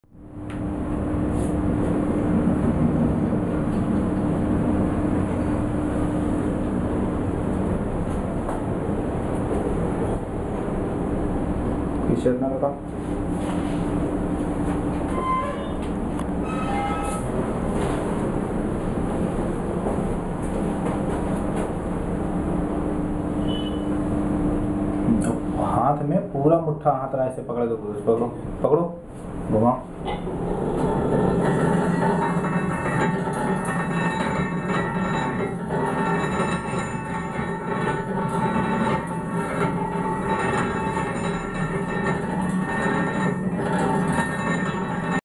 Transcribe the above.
T-shirt ना लगा। हाथ में पूरा मुट्ठा हाथ ऐसे पकड़ दो, पकड़ो पकड़ो, घुमाओ।